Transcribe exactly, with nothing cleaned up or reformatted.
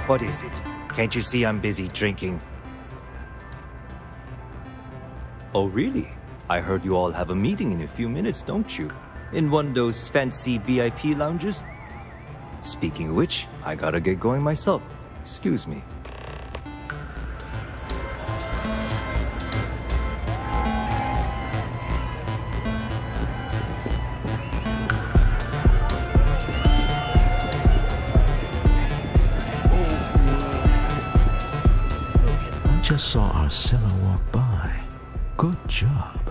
What is it? Can't you see I'm busy drinking? Oh, really? I heard you all have a meeting in a few minutes, don't you? In one of those fancy V I P lounges? Speaking of which, I gotta get going myself. Excuse me. I just saw our seller walk by. Good job.